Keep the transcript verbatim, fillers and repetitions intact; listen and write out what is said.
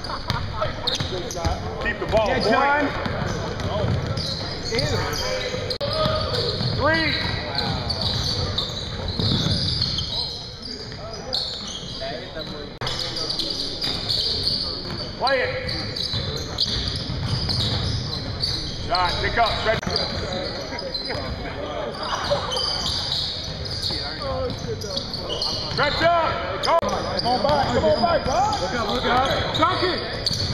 Keep the ball. Yeah, John. Three. Play it. John, pick up. Stretch. Stretch up. Go. Come on back. Come on back, bud. Look up, look up. Chunk it.